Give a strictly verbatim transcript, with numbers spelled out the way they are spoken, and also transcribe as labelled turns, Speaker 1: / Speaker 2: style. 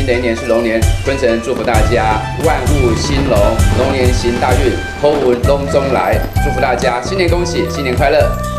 Speaker 1: 的一年是龙年，坤城祝福大家万物兴隆，龙年行大运，好运龙中来，祝福大家新年恭喜，新年快乐。